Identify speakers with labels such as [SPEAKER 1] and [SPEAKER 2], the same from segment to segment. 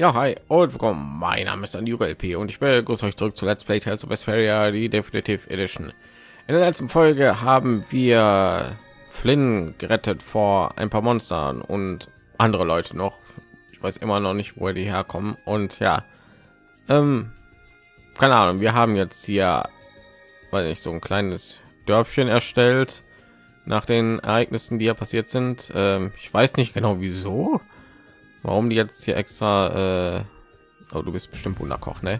[SPEAKER 1] Ja, hi und willkommen. Mein Name ist Anjura LP und ich begrüße euch zurück zu Let's Play Tales of Vesperia, die Definitive Edition. In der letzten Folge haben wir Flynn gerettet vor ein paar Monstern und andere Leute noch. Ich weiß immer noch nicht, wo die herkommen. Und ja, keine Ahnung, wir haben jetzt hier, weil ich so ein kleines Dörfchen erstellt nach den Ereignissen, die ja passiert sind. Ich weiß nicht genau wieso. Warum die jetzt hier extra? Oh, du bist bestimmt Wunderkoch, ne?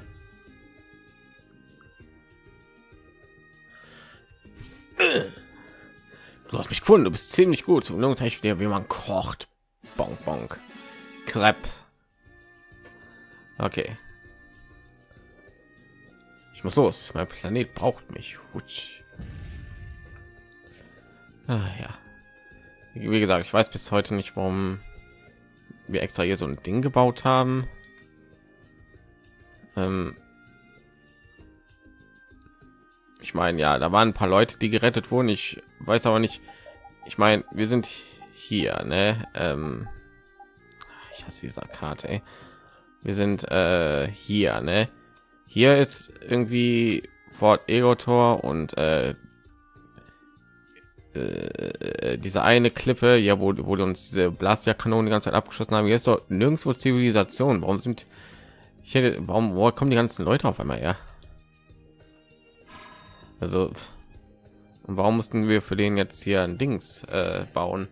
[SPEAKER 1] Du hast mich gefunden. Du bist ziemlich gut. Nun zeige ich dir, wie man kocht. Bonk, bonk. Crepe. Okay. Ich muss los. Mein Planet braucht mich. Hutsch. Ah, ja. Wie gesagt, ich weiß bis heute nicht, warum wir extra hier so ein Ding gebaut haben. Ich meine, ja, da waren ein paar Leute, die gerettet wurden. Ich weiß aber nicht. Ich meine, wir sind hier, ne? Ich hasse diese Karte. Ey. Wir sind hier, ne? Hier ist irgendwie Fort Egotor und diese eine Klippe, ja, wo uns diese Blastia-Kanonen die ganze Zeit abgeschossen haben. Hier ist doch nirgendwo Zivilisation. Warum sind hier, woher kommen die ganzen Leute auf einmal her? Also, und warum mussten wir für den jetzt hier ein Dings bauen?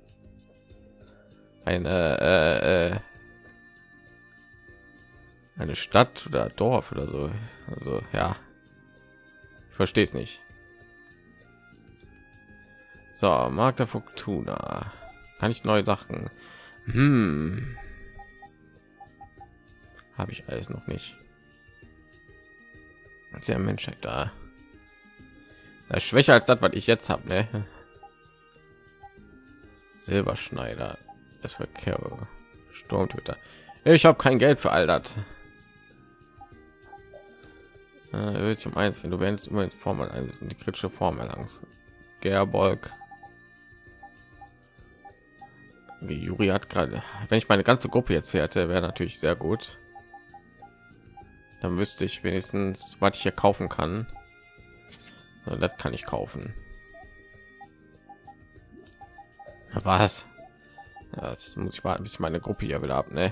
[SPEAKER 1] Eine Stadt oder Dorf oder so. Also, ja, ich verstehe es nicht. So, Markt der Fortuna. Kann ich neue Sachen? Habe ich alles noch nicht. Der Mensch steckt da. Er ist schwächer als das, was ich jetzt habe, ne? Silberschneider. Das Verkehr. Sturmtöter. Ich habe kein Geld für all das. Willst du um eins, wenn du während immer ins Formel einsetzen, die kritische Formel erlangst. Gerbolg. Juri hat gerade, wenn ich meine ganze Gruppe jetzt hier hätte, wäre natürlich sehr gut. Dann müsste ich wenigstens, was ich hier kaufen kann. So, das kann ich kaufen. Was? Ja, jetzt muss ich warten, bis ich meine Gruppe hier wieder ab, ne?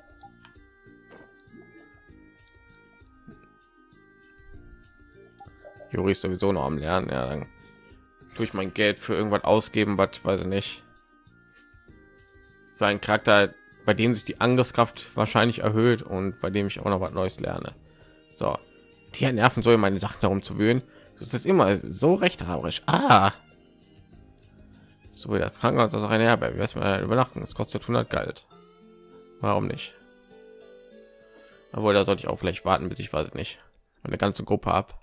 [SPEAKER 1] Juri ist sowieso noch am Lernen, ja, dann tue ich mein Geld für irgendwas ausgeben, was weiß ich nicht. Für einen Charakter, bei dem sich die Angriffskraft wahrscheinlich erhöht und bei dem ich auch noch was Neues lerne. So, die nerven so, meine Sachen darum zu wühlen. Das ist immer so rechthaberisch. So wie das Krankenhaus, das auch eine Herberge. Wir mal übernachten. Es kostet 100 Geld. Warum nicht? Obwohl, da sollte ich auch vielleicht warten, bis ich weiß nicht eine ganze Gruppe ab.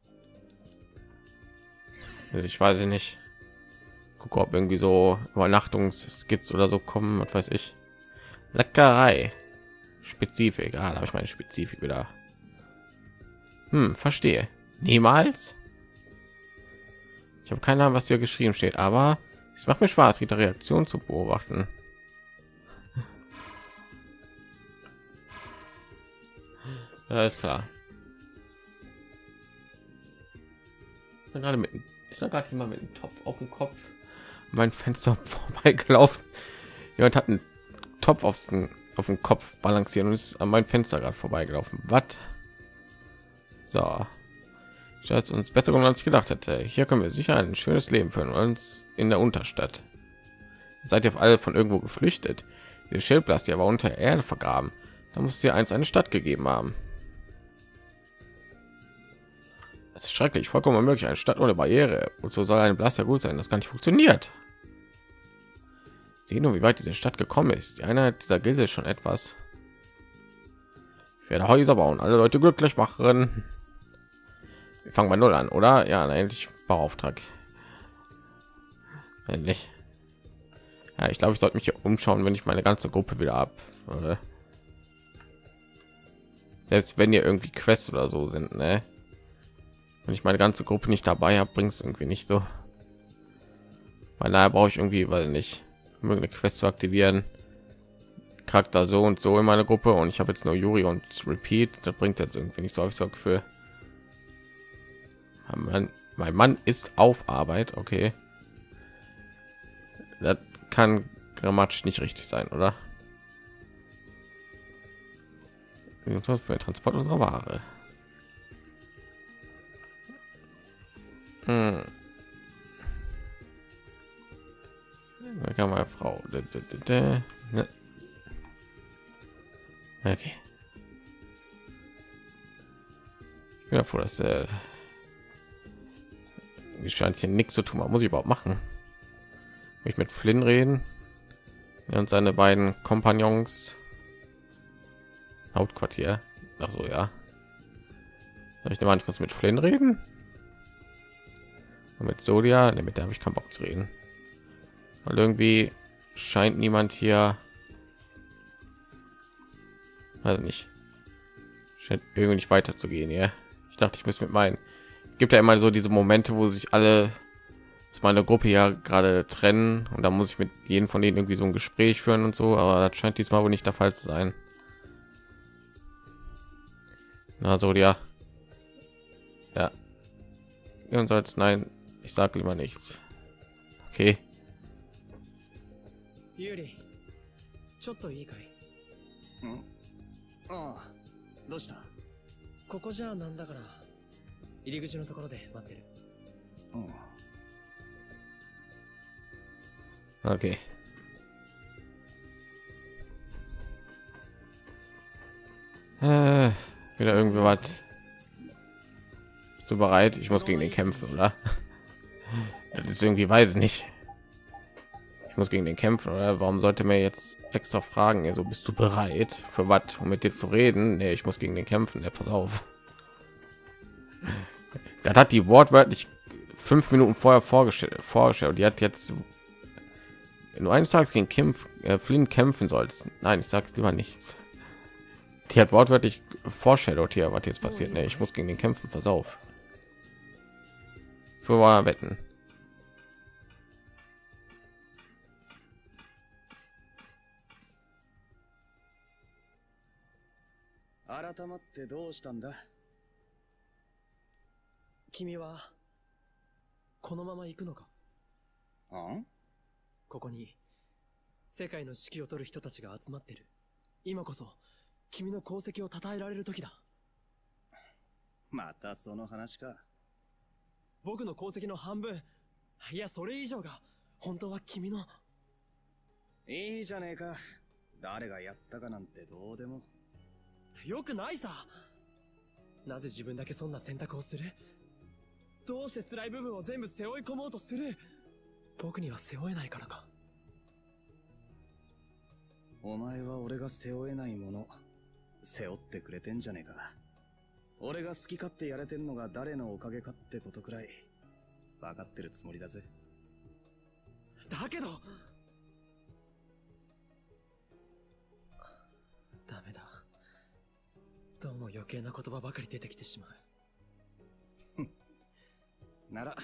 [SPEAKER 1] Also ich weiß nicht. Gucke, ob irgendwie so Übernachtungsskits oder so kommen, was weiß ich. Leckerei. Spezifik. Da habe ich meine Spezifik wieder. Verstehe. Niemals. Ich habe keine Ahnung, was hier geschrieben steht, aber es macht mir Spaß, die Reaktion zu beobachten. Ja, ist klar. Gerade mit ist da gerade jemand mit einem Topf auf dem Kopf mein Fenster vorbeigelaufen. Jemand hat einen Topf auf den Kopf balancieren und ist an mein Fenster gerade vorbeigelaufen. Was? So, ich hatte uns besser gemacht, als ich gedacht hätte. Hier können wir sicher ein schönes Leben führen, uns in der Unterstadt. Seid ihr alle von irgendwo geflüchtet? Der Schildblast hier war unter Erde vergraben. Da muss hier eins eine Stadt gegeben haben. Das ist schrecklich, vollkommen unmöglich. Eine Stadt ohne Barriere. Und so soll ein Blaster gut sein, das gar nicht funktioniert. Sehen nur, wie weit diese Stadt gekommen ist. Die Einheit dieser Gilde ist schon etwas. Ich werde Häuser bauen, alle Leute glücklich machen. Wir fangen bei null an, oder? Ja, endlich Bauauftrag. Endlich. Ja, ich glaube, ich sollte mich hier umschauen, wenn ich meine ganze Gruppe wieder ab. Selbst wenn ihr irgendwie Quests oder so sind, ne? Wenn ich meine ganze Gruppe nicht dabei habe, bringt es irgendwie nicht so. Weil daher brauche ich irgendwie, weil nicht eine Quest zu aktivieren, Charakter so und so in meiner Gruppe und ich habe jetzt nur Yuri und Repeat. Das bringt jetzt irgendwie nicht so, habe ich so Gefühl. Mein Mann ist auf Arbeit, okay. Das kann grammatisch nicht richtig sein, oder? Für den Transport unserer Ware. Da kann meine Frau. Ne. Okay. Ich bin ja froh, dass scheint hier nichts zu tun. Was muss ich überhaupt machen? Will ich mit Flynn reden? Ja, und seine beiden Kompagnons. Hauptquartier. Ach so, ja. Ich nehme an, ich muss mit Flynn reden. Und mit Sodia, ne, mit der habe ich keinen Bock zu reden. Weil irgendwie scheint niemand hier. Also nicht. Scheint irgendwie nicht weiterzugehen, ja. Ich dachte, ich muss mit meinen. Es gibt ja immer so diese Momente, wo sich alle aus meiner Gruppe ja gerade trennen und da muss ich mit jedem von denen irgendwie so ein Gespräch führen und so, aber das scheint diesmal wohl nicht der Fall zu sein. Na so, ja. Ja. Und soll's nein, ich sag lieber nichts. Okay.
[SPEAKER 2] Yuri, ちょっといいかい?
[SPEAKER 3] ああ、どうした?
[SPEAKER 2] ここじゃなんだから入り口のところで待ってる。
[SPEAKER 1] Okay. Wieder irgendwie was. Bist du bereit? Ich muss gegen den kämpfen, oder? Das ist irgendwie, weiß ich nicht. Ich muss gegen den kämpfen, oder? Warum sollte mir jetzt extra fragen? Ja, so bist du bereit für was, um mit dir zu reden? Nee, ich muss gegen den kämpfen. Ja, pass auf. Das hat die wortwörtlich 5 Minuten vorher vorgestellt und die hat jetzt, wenn du eines Tages gegen Flynn kämpfen sollst, nein, ich sag's lieber nichts. Die hat wortwörtlich vorstellt hier, was jetzt passiert. Nee, ich muss gegen den kämpfen, pass auf. Für wetten.
[SPEAKER 2] Kimi はこのまま行くのか? ここに世界の指揮を取る人たちが集まってる。今こそ君の功績を称えられる時だ。
[SPEAKER 3] またその話か。
[SPEAKER 2] 僕の功績の半分、いやそれ以上が本当は君の。
[SPEAKER 3] いいじゃねえか。誰がやったかなんてどうでも。
[SPEAKER 2] よくないさ。なぜ自分だけそんな選択をする？どうして辛い部分を全部背負い込もうとする？僕には背負えないからか。
[SPEAKER 3] お前は俺が背負えないもの背負ってくれてんじゃねえか。俺が好き勝手やれてんのが誰のおかげかってことくらい分かってるつもりだぜ。
[SPEAKER 2] だけどダメだ。どうも余計な言葉ばかり出てきてしまう。
[SPEAKER 3] なら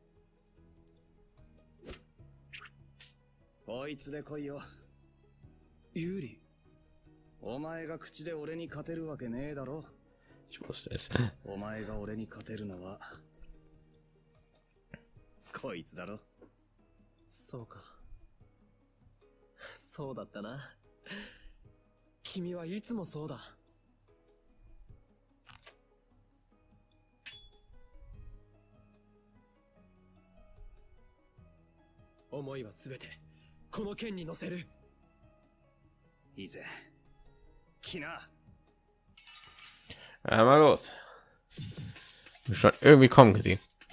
[SPEAKER 3] こいつで来いよ。
[SPEAKER 2] 有利。
[SPEAKER 3] お前が口で俺に勝てるわけねえだろ。お前が俺に勝てるのはこいつだろ。
[SPEAKER 2] そうか。そうだったな。君はいつもそうだ。思いはすべてこの剣に乗せる。
[SPEAKER 3] いいぜ。来な。
[SPEAKER 1] Mal los. Schon irgendwie kommen gesehen.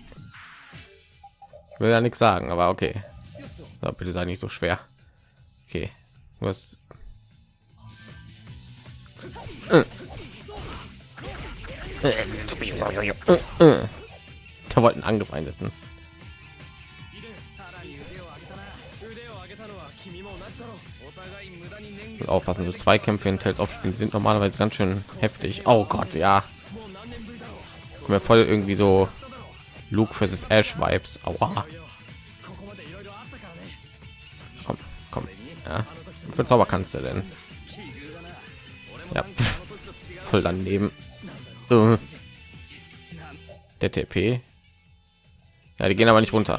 [SPEAKER 1] Ich will ja nichts sagen, aber okay. So, bitte sei nicht so schwer. Okay. Was? Da wollten angefeindeten. Aufpassen, so Zweikämpfe in Tales of Spielen sind normalerweise ganz schön heftig. Oh Gott, ja. Mir voll irgendwie so Luke versus Ash Vibes. Aua. Komm, komm. Ja. Wie viel Zauber kannst du denn? Ja, voll daneben. Der TP. Ja, die gehen aber nicht runter.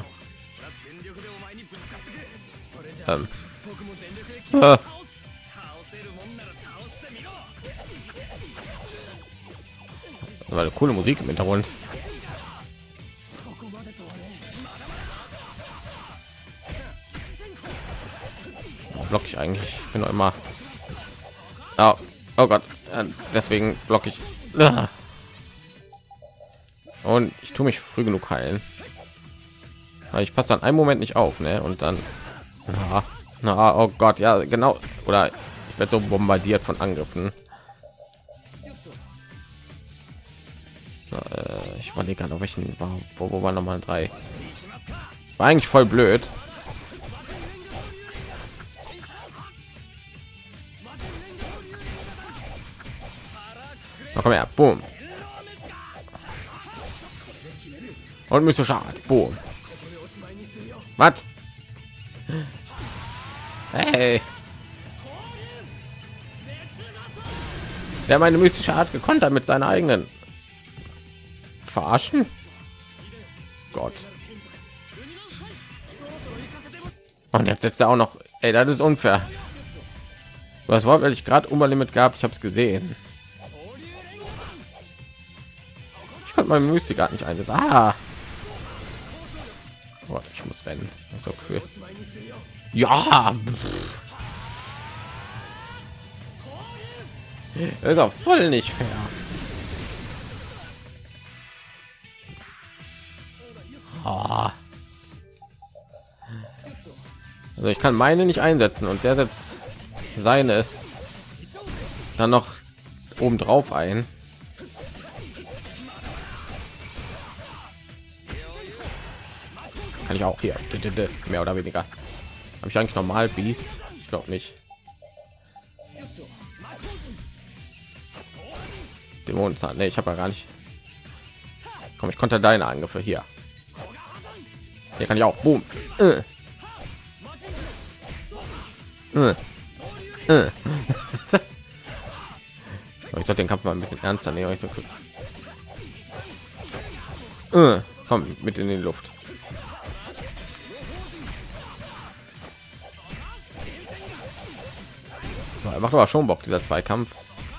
[SPEAKER 1] Ah. Das war eine coole Musik im Hintergrund. Block ich eigentlich? Ich bin doch immer. Oh, oh Gott, deswegen blocke ich. Und ich tue mich früh genug heilen. Aber ich passe dann einen Moment nicht auf, ne? Und dann. Oh Gott, ja, genau. Oder ich werde so bombardiert von Angriffen. Ich überlege gerade, auf welchen wo war noch mal 3. War eigentlich voll blöd. Komm her, boom. Und müsste schade, boom. Was? Hey. Der meine mystische Art gekontert mit seiner eigenen. Verarschen? Gott. Und jetzt setzt er auch noch. Ey, das ist unfair. Was war, weil ich gerade Limit gab? Ich habe es gesehen. Ich konnte mein Mystik nicht einsetzen. Ah. Gott, ich muss rennen. So cool. Ja. Das ist auch voll nicht fair. Oh. Also ich kann meine nicht einsetzen und der setzt seine dann noch oben drauf ein. Kann ich auch hier mehr oder weniger. Habe ich eigentlich normal Beast? Ich glaube nicht. Dämonenzahn. Nee, ich habe ja gar nicht. Komm, ich konnte deine Angriffe hier. Hier kann ich auch. Boom. Ich sollte den Kampf mal ein bisschen ernster nehmen. Ich so komm mit in die Luft. Er macht aber schon Bock, dieser Zweikampf.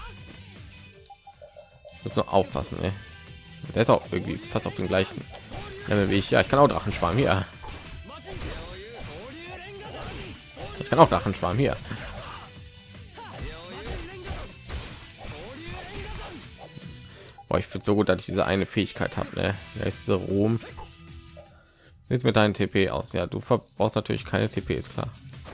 [SPEAKER 1] Muss nur aufpassen, ey. Der ist auch irgendwie fast auf den gleichen Level wie ich. Ja, ich kann auch Drachenschwarm hier. Ich kann auch Drachenschwarm hier. Boah, ich finde so gut, dass ich diese eine Fähigkeit habe. Ne? Der ist so Ruhm. Jetzt mit deinen TP aus. Ja, du verbrauchst natürlich keine TP, ist klar.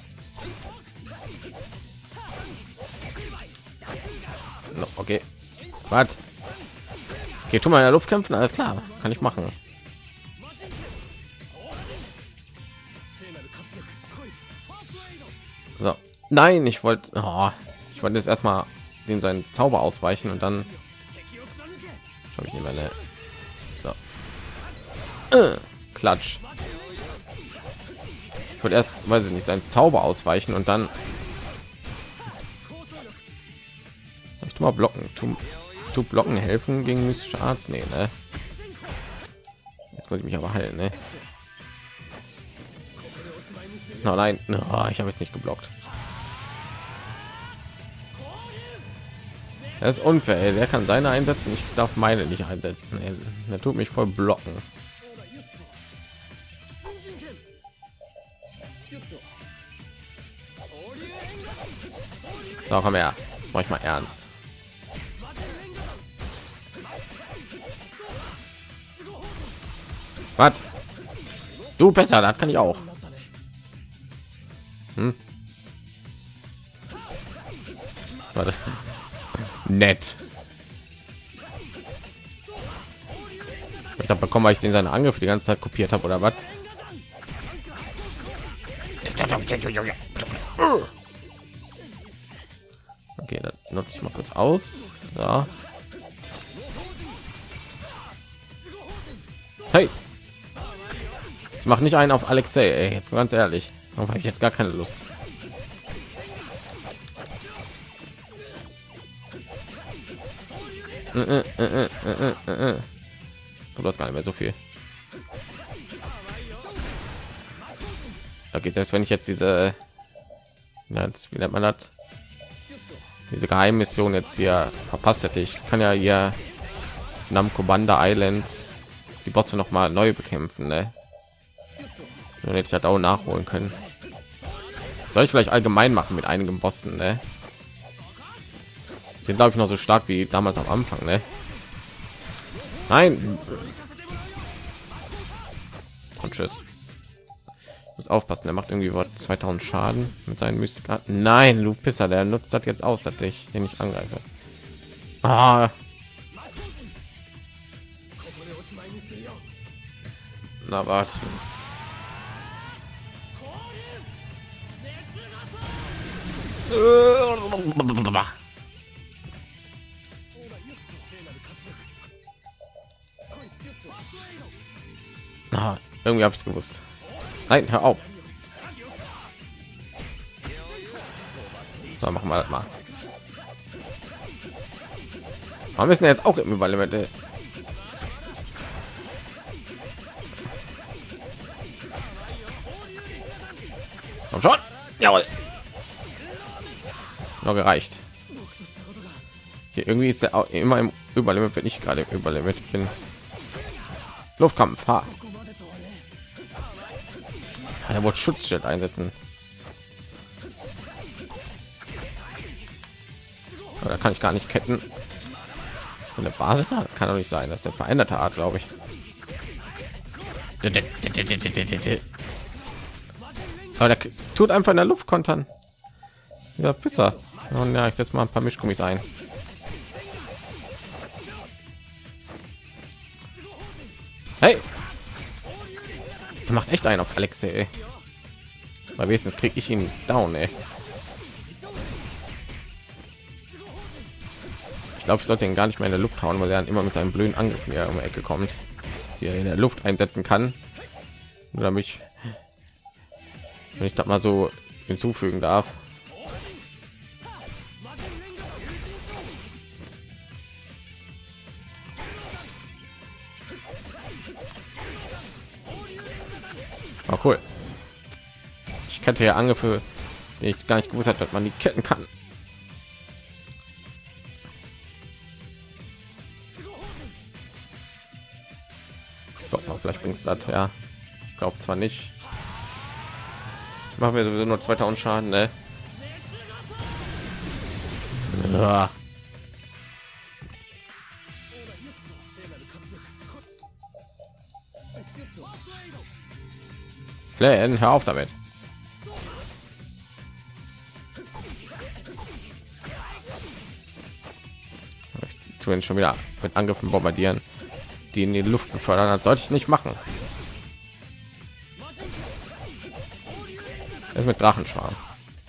[SPEAKER 1] No, okay. Was? Okay, tu mal in der Luft kämpfen, alles klar. Kann ich machen. So. Nein, ich wollte jetzt erstmal den seinen Zauber ausweichen und dann habe ich nicht mehr eine. So. Klatsch. Ich wollte erst, weiß ich nicht, seinen Zauber ausweichen und dann ich mal blocken. Tu blocken helfen gegen mystische Arzt? Nee, ne? Jetzt wollte ich mich aber heilen, ne? No, nein, no, ich habe jetzt nicht geblockt. Das ist unfair, ey. Der kann seine einsetzen, ich darf meine nicht einsetzen. Ey. Der tut mich voll blocken. So, komm her, das mach ich mal ernst. Was? Du besser, das kann ich auch. Warte. Nett. Ich habe bekommen, weil ich den seine Angriffe die ganze Zeit kopiert habe oder was? Okay, dann nutze ich mal kurz aus. So. Hey, ich mache nicht einen auf Alexei, ey. Jetzt ganz ehrlich, darauf habe ich jetzt gar keine Lust. Du hast gar nicht mehr so viel. Okay, selbst wenn ich jetzt diese, wie nennt man das, diese Geheimmission jetzt hier verpasst hätte, ich kann ja hier Namco Banda Island die Bosse noch mal neu bekämpfen, ne? Dann hätte ich das auch nachholen können. Soll ich vielleicht allgemein machen mit einigen Bossen, ne? Die sind, glaube ich, noch so stark wie damals am Anfang, ne? Nein. Und tschüss. Ich muss aufpassen, der macht irgendwie was 2000 Schaden mit seinen Mystikaten. Nein, du Pisser, der nutzt das jetzt aus, dass ich den nicht angreife. Ah. Na warte. Ah, irgendwie habe ich es gewusst. Nein, hör auf. So, machen wir das mal. Wir müssen jetzt auch im Überlimit. Komm schon. Jawohl. Noch gereicht. Hier irgendwie ist der auch immer im Überlimit, wenn ich gerade im Überlimit bin. Luftkampf. Ha. Er wollte Schutzschild einsetzen. Aber da kann ich gar nicht ketten. So eine Basis hat, kann doch nicht sein. Das ist der veränderte Art, glaube ich. Aber der tut einfach in der Luft kontern. Ja, Pizza. Und ja, ich setze mal ein paar Mischgummis ein. Hey, der macht echt einen auf Alexei. Weil wenigstens kriege ich ihn down, ey. Ich glaube, ich sollte ihn gar nicht mehr in der Luft hauen, weil er dann immer mit seinem blöden Angriff mir um die Ecke kommt, die er in der Luft einsetzen kann. Oder mich, wenn ich das mal so hinzufügen darf. Oh, cool. Ich kette ja Angriffe, die ich gar nicht gewusst habe, dass man die ketten kann. Doch, vielleicht bringst du das, ja. Ich glaube zwar nicht. Machen wir sowieso nur 2000 Schaden, ne? Ja. Flan, hör auf damit. Ich tue ihn schon wieder mit Angriffen bombardieren, die in die Luft befördern. Das sollte ich nicht machen. Das ist mit Drachenschwarm.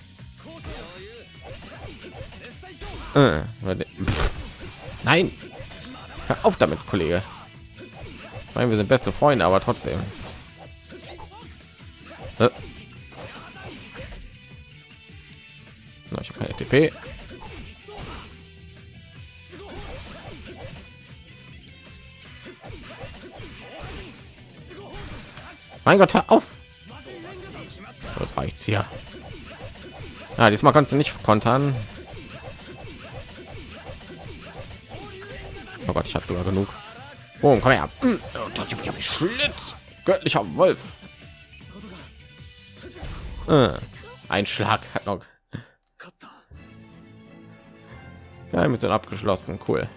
[SPEAKER 1] Nein, hör auf damit, Kollege. Ich meine, wir sind beste Freunde, aber trotzdem. Ich habe keine TP. Mein Gott, hör auf. So, das reicht's hier. Ja, diesmal kannst du nicht kontern. Oh Gott, ich habe sogar genug. Oh, komm her. Schlitz. Göttlicher Wolf. Ein Schlag hat noch. Ja, wir sind abgeschlossen. Cool.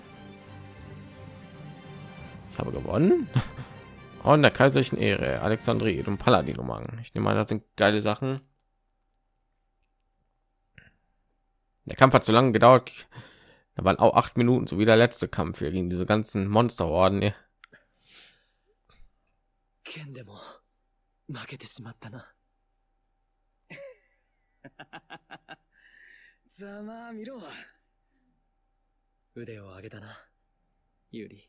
[SPEAKER 1] Ich habe gewonnen. Und der kaiserlichen Ehre, Alexandrie und Paladin-Umhang. Ich nehme an, das sind geile Sachen. Der Kampf hat zu lange gedauert. Da waren auch 8 Minuten, so wie der letzte Kampf hier gegen diese ganzen Monsterorden. Ja.
[SPEAKER 2] 剣でも負けてしまったな。
[SPEAKER 3] ざまあ見ろ。
[SPEAKER 2] 腕を上げたな、ユリ。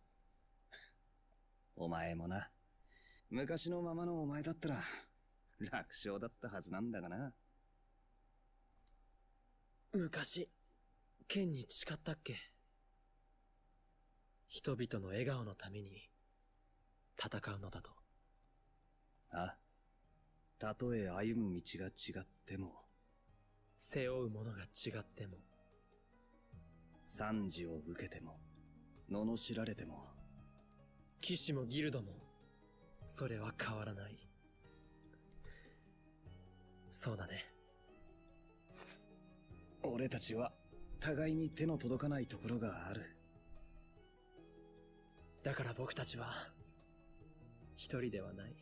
[SPEAKER 3] お前もな。昔のままのお前だったら楽勝だったはずなんだがな。
[SPEAKER 2] 昔、剣に誓ったっけ？ 人々の笑顔のために戦うのだと。
[SPEAKER 3] あ、たとえ歩む道が違っても、
[SPEAKER 2] 背負うものが違っても、
[SPEAKER 3] 賛辞を受けても、罵られても、
[SPEAKER 2] 騎士もギルドも、それは変わらない。そうだね。
[SPEAKER 3] 俺たちは互いに手の届かないところがある。
[SPEAKER 2] だから僕たちは一人ではない。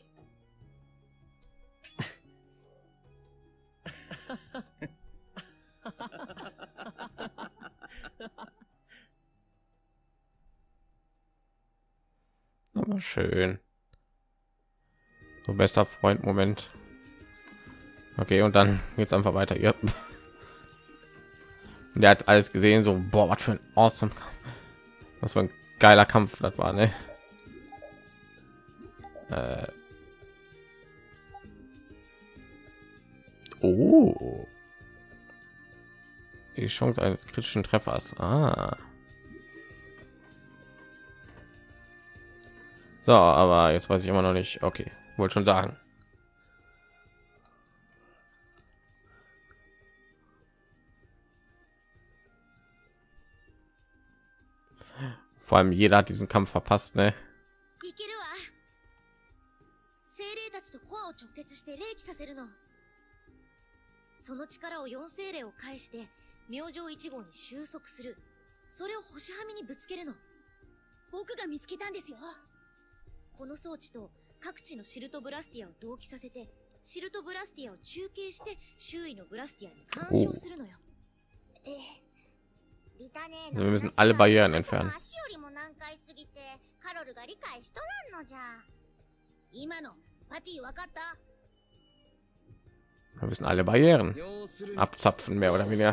[SPEAKER 1] Aber schön. So bester Freund-Moment. Okay, und dann geht's einfach weiter. Ja. Der hat alles gesehen, so, boah, was für ein awesome Kampf. Was für ein geiler Kampf das war, ne? Oh. Die Chance eines kritischen Treffers. Ah. So, aber jetzt weiß ich immer noch nicht. Okay, wollte schon sagen. Vor allem jeder hat diesen Kampf verpasst, ne?
[SPEAKER 4] いけるわ。精霊たちとコアを直結して霊気させるの。その力を4精霊を介して明星1号に収束する。それを星はみにぶつけるの。僕が見つけたんですよ。この装置と各地のシルトブラスティアを同期させて、シルトブラスティアを中継して周囲のブラスティアに干渉するのよ。
[SPEAKER 1] Also wir müssen alle Barrieren entfernen.
[SPEAKER 4] 足よりも難解すぎてカロルが理解しとらんのじゃ。今のパティわかった？
[SPEAKER 1] Wir müssen alle Barrieren abzapfen, mehr oder weniger.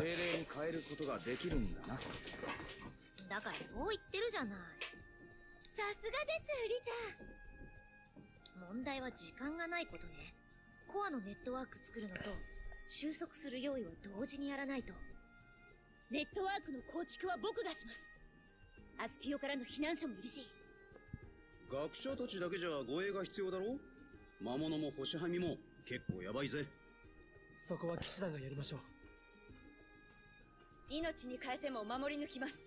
[SPEAKER 4] だからそう言ってるじゃない。さすがですリタ。問題は時間がないことね。コアのネットワーク作るのと収束する用意は同時にやらないと。ネットワークの構築は僕がします。アスピオからの避難者もいるし。
[SPEAKER 5] 学者たちだけじゃ護衛が必要だろ。魔物も星はみも結構やばいぜ。
[SPEAKER 2] そこは騎士団がやりましょう。
[SPEAKER 4] 命に変えても守り抜きます。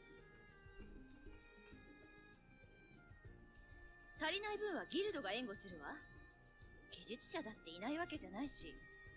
[SPEAKER 4] 足りない分はギルドが援護するわ。技術者だっていないわけじゃないし。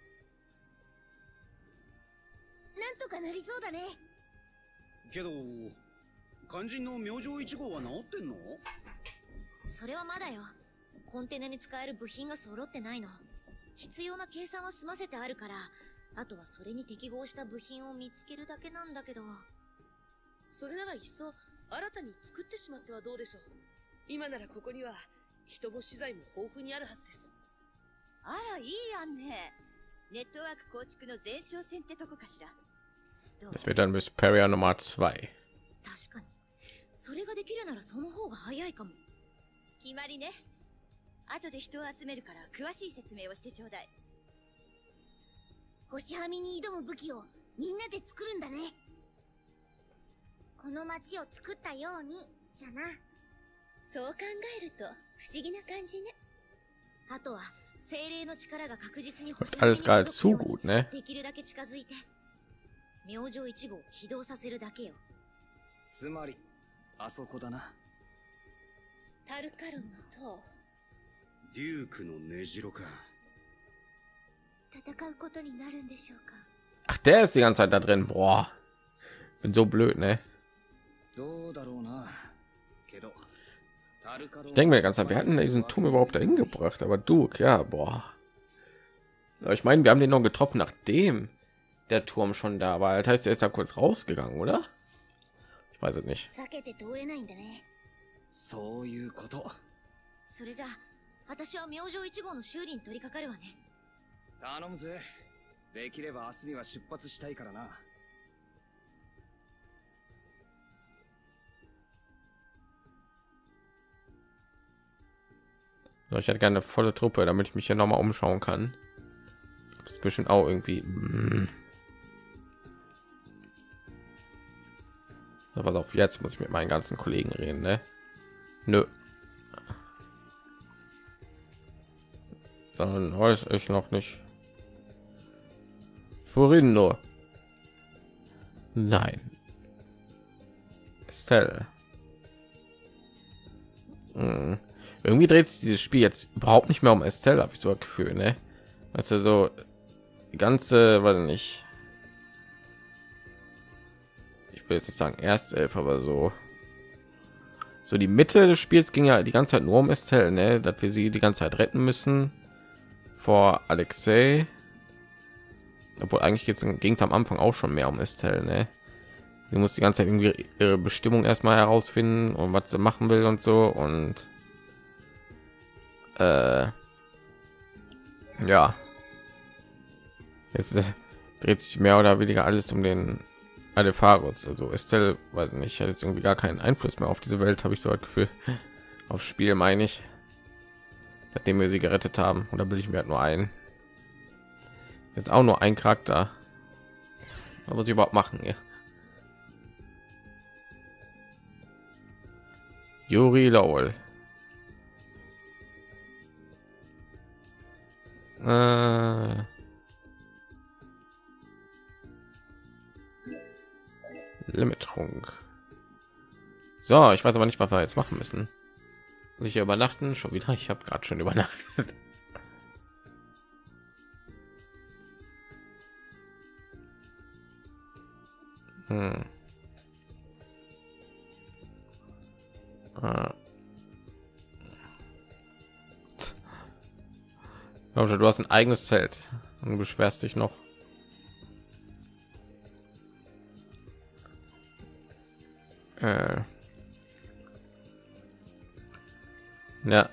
[SPEAKER 4] なんとかなりそうだね。
[SPEAKER 5] けど肝心の明星1号は治ってんの？
[SPEAKER 4] それはまだよ。コンテナに使える部品が揃ってないの。必要な計算は済ませてあるから、あとはそれに適合した部品を見つけるだけなんだけど。
[SPEAKER 6] それならいっそ新たに作ってしまってはどうでしょう。今ならここには人も資材も豊富にあるはずです。
[SPEAKER 4] あら、いい案ね。ネットワーク構築の前哨戦ってとこかしら。
[SPEAKER 1] Das wird dann Vesperia Nummer 2.
[SPEAKER 4] 確かに。それができるならその方が早いかも。決まりね。後で人を集めるから詳しい説明をしてちょうだい。星はみに挑む武器をみんなで作るんだね。この街を作ったようにじゃな。そう考えると不思議な感じね。あとは精霊の力が確実に星はみに届くようにできるだけ近づいて明星1号を起動させるだけよ。
[SPEAKER 3] つまりあそこだな。
[SPEAKER 6] タルカロンの塔。
[SPEAKER 5] デュークの根城か。
[SPEAKER 4] 戦うことになるんでしょうか。
[SPEAKER 1] Ach, der ist die ganze Zeit da drin. Boah. Bin so blöd, ne?
[SPEAKER 3] どうだろうな。けど
[SPEAKER 1] Ich denke mir die ganze Zeit, wir hatten diesen Turm überhaupt dahin gebracht, aber Duke, ja, boah. Aber ich meine, wir haben den noch getroffen, nachdem der Turm schon da war. Das heißt, er ist da kurz rausgegangen, oder? Ich weiß es nicht.
[SPEAKER 3] そういうこと。
[SPEAKER 4] それじゃあ、私は明星1号の修理に取り掛かるわね。
[SPEAKER 3] 頼むぜ。できれば明日には出発したいからな。
[SPEAKER 1] Ich hätte gerne eine volle Truppe, damit ich mich hier noch mal umschauen kann. Das ist bestimmt auch irgendwie. So, pass auf, jetzt muss ich mit meinen ganzen Kollegen reden, ne? Nö. Dann weiß ich noch nicht. Furindo. Nein. Estelle. Irgendwie dreht sich dieses Spiel jetzt überhaupt nicht mehr um Estelle, habe ich so ein Gefühl, ne? Also so die ganze, weiß nicht. Ich will jetzt nicht sagen erst 11, aber so die Mitte des Spiels ging ja die ganze Zeit nur um Estelle, ne? Dass wir sie die ganze Zeit retten müssen vor Alexei. Obwohl eigentlich ging es am Anfang auch schon mehr um Estelle, ne? Sie muss die ganze Zeit irgendwie ihre Bestimmung erstmal herausfinden und was sie machen will und so und ja, jetzt dreht sich mehr oder weniger alles um den Aldefarus. Also Estelle, weiß nicht, hat jetzt irgendwie gar keinen Einfluss mehr auf diese Welt, habe ich so das Gefühl. Aufs Spiel meine ich, seitdem wir sie gerettet haben. Oder will ich mir halt nur ein? Jetzt auch nur ein Charakter. Was muss ich überhaupt machen hier? Yuri Lowell. Limittrunk. So, ich weiß aber nicht, was wir jetzt machen müssen. Muss ich hier übernachten? Schon wieder? Ich habe gerade schon übernachtet. Also, du hast ein eigenes Zelt und beschwerst dich noch. Ja.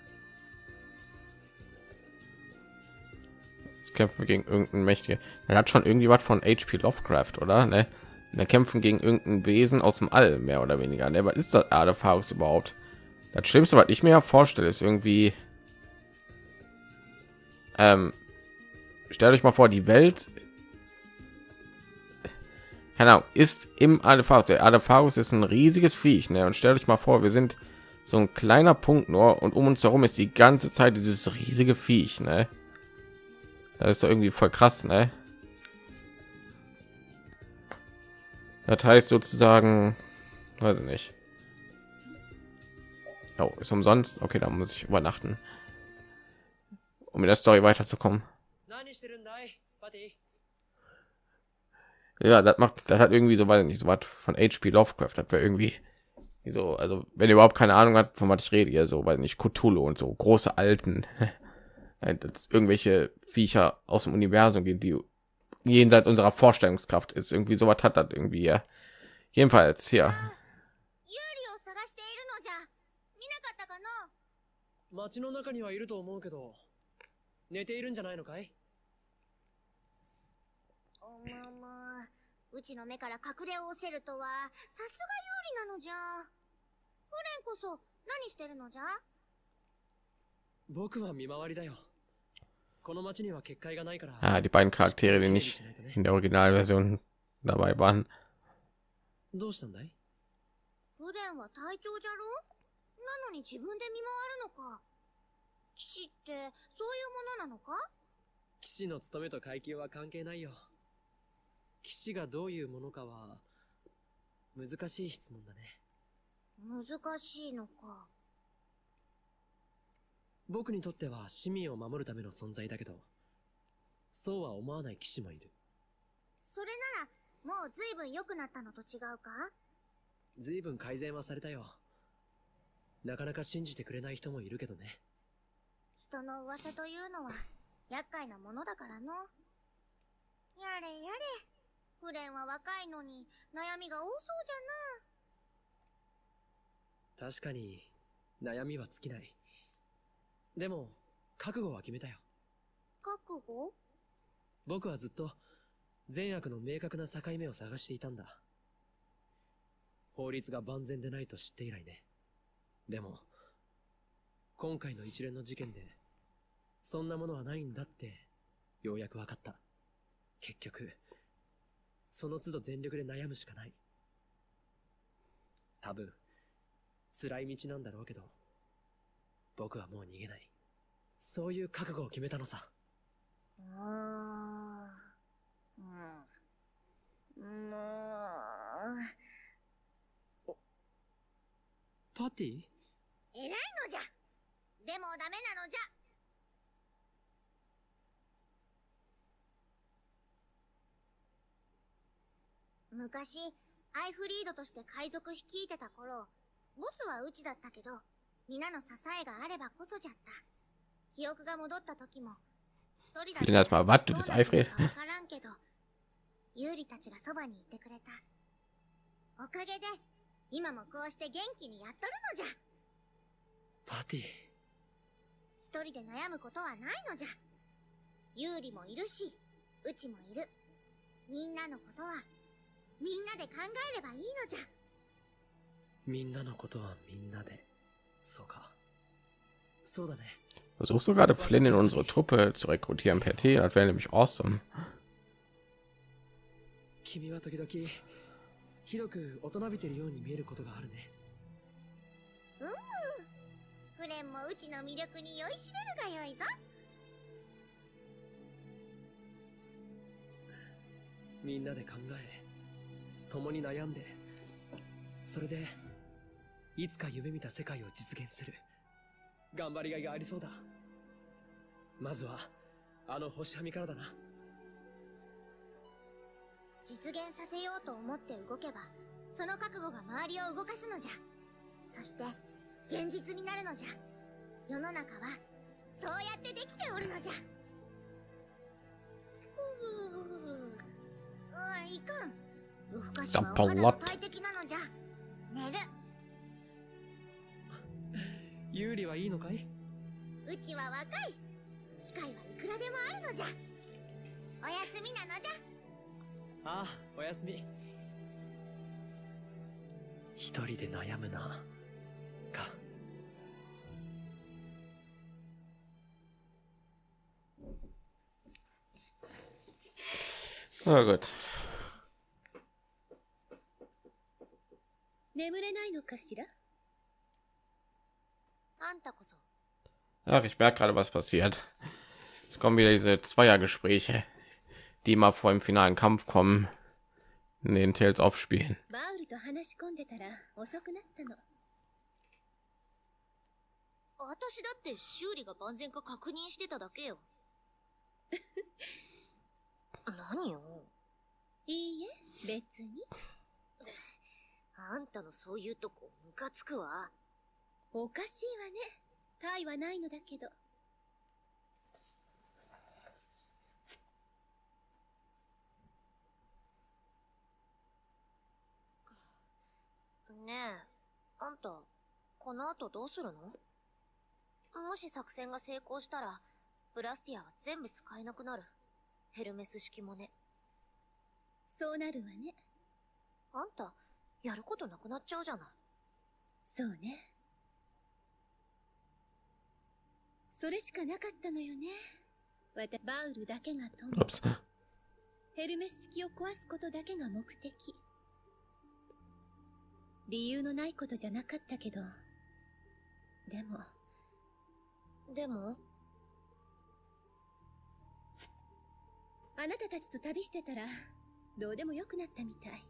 [SPEAKER 1] Jetzt kämpfen wir gegen irgendeinen mächtigen. Er hat schon irgendwie was von HP Lovecraft, oder? Ne? Wir kämpfen gegen irgendein Wesen aus dem All, mehr oder weniger. Ne? Was ist das Artefact überhaupt? Das Schlimmste, was ich mir ja vorstelle, ist irgendwie. Stellt euch mal vor, die Welt, keine Ahnung, ist im Artefact. Der Artefact ist ein riesiges Viech, ne? Und stellt euch mal vor, wir sind so ein kleiner Punkt nur und um uns herum ist die ganze Zeit dieses riesige Viech, ne? Das ist doch irgendwie voll krass, ne? Das heißt sozusagen, weiß ich nicht. Oh, ist umsonst. Okay, da muss ich übernachten, um in der Story weiterzukommen. Ja, das hat irgendwie so, weiß ich nicht, so was von HP Lovecraft. Das wäre irgendwie so, also wenn ihr überhaupt keine Ahnung habt, von was ich rede, ja, so, weiß nicht, Cthulhu und so große Alten, dass irgendwelche Viecher aus dem Universum gehen, die jenseits unserer Vorstellungskraft ist. Irgendwie so was hat das irgendwie, ja. Jedenfalls hier.
[SPEAKER 2] 街の中にはいると思うけど、寝ているんじゃないのかい？
[SPEAKER 4] おまま、うちの目から隠れおせるとは、さすが有利なのじゃ。フレンこそ、何してるのじゃ？
[SPEAKER 2] 僕は見回りだよ。この街には結界がないから。
[SPEAKER 1] Ah, die beiden Charaktere, die nicht in der Originalversion dabei waren.
[SPEAKER 2] どうしたんだい？
[SPEAKER 4] フレンは隊長じゃろ？なのに自分で見回るのか。騎士ってそういうものなのか？
[SPEAKER 2] 騎士の務めと階級は関係ないよ。騎士がどういうものかは難しい質問だね。
[SPEAKER 4] 難しいのか。
[SPEAKER 2] 僕にとっては市民を守るための存在だけど、そうは思わない騎士もいる。
[SPEAKER 4] それならもう随分良くなったのと違うか？
[SPEAKER 2] 随分改善はされたよ。なかなか信じてくれない人もいるけどね。
[SPEAKER 4] 人の噂というのは厄介なものだからの。やれやれ、フレンは若いのに悩みが多そう
[SPEAKER 2] じゃな。確かに悩みは尽きない。でも覚悟は決めたよ。
[SPEAKER 4] 覚悟？
[SPEAKER 2] 僕はずっと善悪の明確な境目を探していたんだ。法律が万全でないと知って以来ね。でも今回の一連の事件でそんなものはないんだってようやく分かった。結局その都度全力で悩むしかない。多分辛い道なんだろうけど、僕はもう逃げない。そういう覚悟を決めたのさ。パティ？
[SPEAKER 4] 偉いのじゃ。でもダメなのじゃ。昔、アイフリードとして海賊率いてた頃、ボスはうちだったけど、皆の支えがあればこそじゃった。記憶が戻った時も、一人だ
[SPEAKER 1] Fliegen erstmal, was? Du bist Eifried?
[SPEAKER 4] わからんけど、ユーリたちがそばにいてくれた。おかげで、今もこうして元気にやっとるのじゃ。
[SPEAKER 2] パティ。
[SPEAKER 4] 一人で悩むことはないのじゃ。ユーリもいるし、うちもいる。みんなのことは、みんなで考えればいいのじゃ。
[SPEAKER 2] みんなのことはみんなで。そうか。そうだね。
[SPEAKER 1] Versuchst du gerade Flynn in unsere Truppe zu rekrutieren per T? Das wäre nämlich awesome.
[SPEAKER 2] 君は時々ひどく大人びてるように見えることがあるね。
[SPEAKER 4] フレンもうちの魅力に酔いしれるがよいぞ。
[SPEAKER 2] みんなで考え、共に悩んで、それでいつか夢見た世界を実現する。頑張りがいがありそうだ。まずはあの星はみからだな。
[SPEAKER 4] 実現させようと思って動けば、その覚悟が周りを動かすのじゃ。そして現実になるのじゃ。世の中はそうやってできておるのじゃ。いかん。夜更かしはお肌の大敵なのじゃ。寝る。
[SPEAKER 2] ユーリはいいのかい？
[SPEAKER 4] うちは若い。機会はいくらでもあるのじゃ。おやすみなのじゃ。
[SPEAKER 2] ああ、おやすみ。一人で悩むな。か。
[SPEAKER 1] Na gut.
[SPEAKER 6] 眠れないのかしら？
[SPEAKER 4] あんたこそ。
[SPEAKER 1] Ach, ich merke gerade, was passiert. Jetzt kommen wieder diese Zweiergespräche, die mal vor dem finalen Kampf kommen, in den Tales aufspielen.
[SPEAKER 6] バウルと話し込んでたら遅くなったの。
[SPEAKER 4] 私だって修理が万全か確認してただけよ。何よ。
[SPEAKER 6] いいえ、別に。
[SPEAKER 4] あんたのそういうとこムカつくわ。
[SPEAKER 6] おかしいわね。他意はないのだけど。
[SPEAKER 4] ねえ、あんた、この後どうするの？もし作戦が成功したら、ブラスティアは全部使えなくなる。ヘルメス式もね。
[SPEAKER 6] そうなるわね。
[SPEAKER 4] あんた、やることなくなっちゃうじゃない。
[SPEAKER 6] そうね。それしかなかったのよね。バウルだけが富む。
[SPEAKER 1] Ups.
[SPEAKER 6] ヘルメス式を壊すことだけが目的。理由のないことじゃなかったけど。でもあなたたちと旅してたらどうでもよくなったみたい。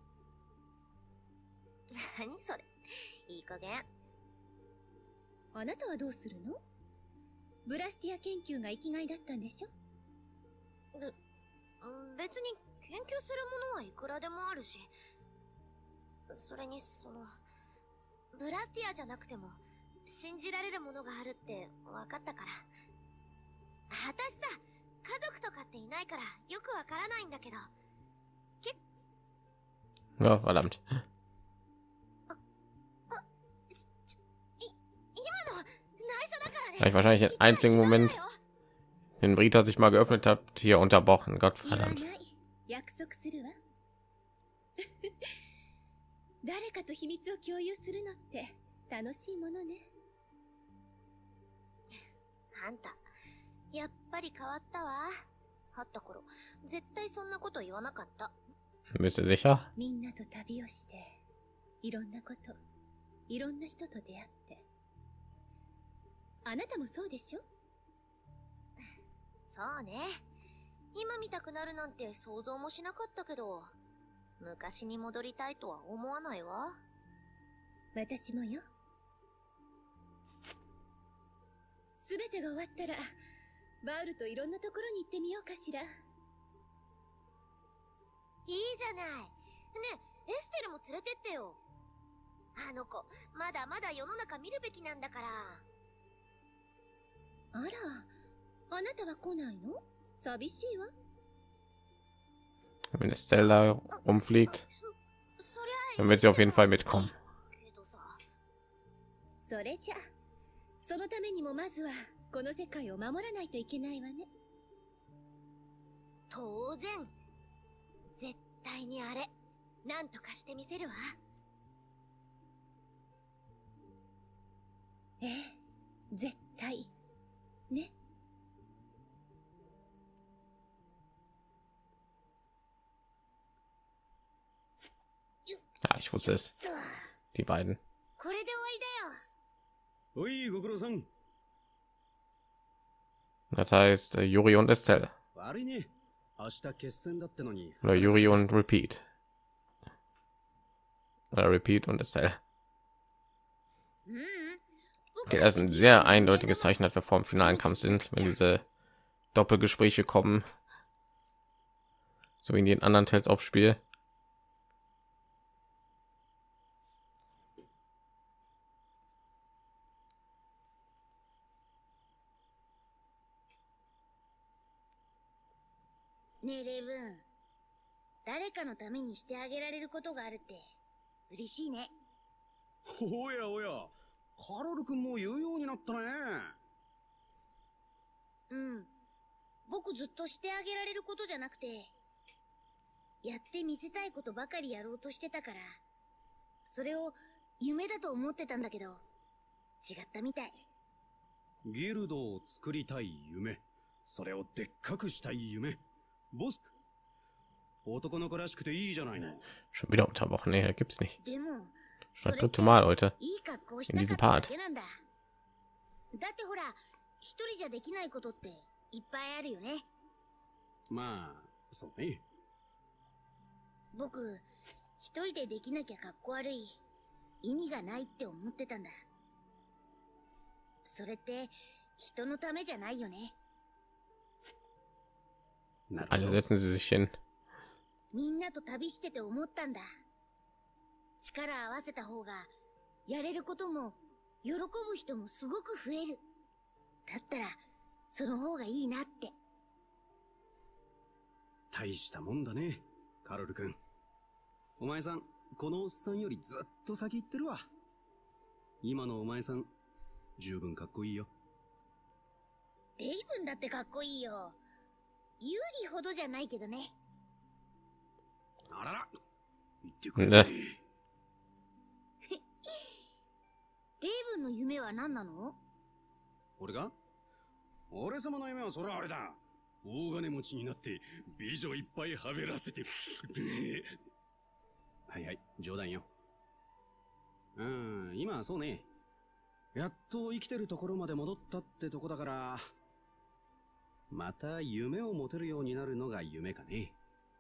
[SPEAKER 4] 何それ、いい加減。
[SPEAKER 6] あなたはどうするの？ブラスティア研究が生きがいだったんでしょ？
[SPEAKER 4] 別に研究するものはいくらでもあるし、それにブラスティアじゃなくても信じられるものがあるって分かったから。私さ、家族とかっていないからよくわからないんだけど。
[SPEAKER 1] Ja, verdammt.
[SPEAKER 4] 今の内緒だからね。
[SPEAKER 1] Habe ich wahrscheinlich den einzigen Moment, den Brita sich mal geöffnet hat, hier unterbrochen. Gott
[SPEAKER 6] 言わない。
[SPEAKER 1] verdammt.
[SPEAKER 6] 約束するわ。誰かと秘密を共有するのって楽しいものね。
[SPEAKER 4] あんた、やっぱり変わったわ。会った頃、絶対そんなこと言わなかった。
[SPEAKER 1] Bist du sicher?
[SPEAKER 6] みんなと旅をして、いろんなこと
[SPEAKER 7] いろんな人と出会って。あなたもそうでしょ？
[SPEAKER 4] そうね。今見たくなるなんて想像もしなかったけど、昔に戻りたいとは思わないわ。
[SPEAKER 7] 私もよ。すべてが終わったら、バウルといろんなところに行ってみようかしら。
[SPEAKER 4] いいじゃない。ねえ、エステルも連れてってよ。あの子、まだまだ世の中見るべきなんだから。
[SPEAKER 7] あら、あなたは来ないの？寂しいわ。
[SPEAKER 1] Wenn Estelle rumfliegt,
[SPEAKER 4] そりゃ
[SPEAKER 1] dann wird sie auf jeden Fall mitkommen.
[SPEAKER 4] けどさ。
[SPEAKER 7] それじゃ、そのためにもまずは、この世界を守らないといけないわね。
[SPEAKER 4] 当然。絶対にあれ、なんとかしてみせるわ。
[SPEAKER 7] ええ、絶対。ね。
[SPEAKER 1] Ja, ich wusste es. Die beiden.
[SPEAKER 4] これで終わりだよ。
[SPEAKER 5] おい、ご苦労さん。
[SPEAKER 1] Das heißt Yuri und Estelle.
[SPEAKER 5] 悪いね。明日決戦だってのに。
[SPEAKER 1] Oder Yuri und Repeat. Oder Repeat und Estelle. Okay, das ist ein sehr eindeutiges Zeichen, dass wir vor dem finalen Kampf sind, wenn diese Doppelgespräche kommen. So wie in den anderen Tales auf Spiel.
[SPEAKER 4] ねえレイブン、誰かのためにしてあげられることがあるって嬉しいね。
[SPEAKER 5] おやおや、カロル君も言うようになったね。
[SPEAKER 4] うん。僕ずっとしてあげられることじゃなくて、やってみせたいことばかりやろうとしてたから、それを夢だと思ってたんだけど、違ったみたい。
[SPEAKER 5] ギルドを作りたい夢、それをでっかくしたい夢。ボス、男の子らしくていいじゃないの。
[SPEAKER 1] Schon wieder unterbrochen. Nee, gibt's nicht.
[SPEAKER 4] でも、
[SPEAKER 1] Schon das dritte Mal heute
[SPEAKER 4] いい格好したかっただけなんだ。だってほら、一人じゃできないことっていっぱいあるよね。
[SPEAKER 5] まあ、そうね。
[SPEAKER 4] 僕、一人でできなきゃかっこ悪い、意味がないって思ってたんだ。それって人のためじゃないよね。
[SPEAKER 1] Alle setzen sie sich hin.
[SPEAKER 4] みんなと旅してて思ったんだ。力合わせた方がやれることも喜ぶ人もすごく増える。だったらその方がいいなって。
[SPEAKER 5] 大したもんだね、カロル君。お前さん、このおっさんよりずっと先行ってるわ。今のお前さん、十分かっこいいよ。
[SPEAKER 4] レイブンだってかっこいいよ。ユーリほどじゃないけどね。
[SPEAKER 5] あらら、言ってくれね。
[SPEAKER 4] レイブンの夢は何なの？
[SPEAKER 5] 俺が？俺様の夢はそれはあれだ。大金持ちになって美女いっぱいはべらせて。はいはい、冗談よ。今はそうね。やっと生きてるところまで戻ったってとこだから、また夢を持てるようになるのが夢かね。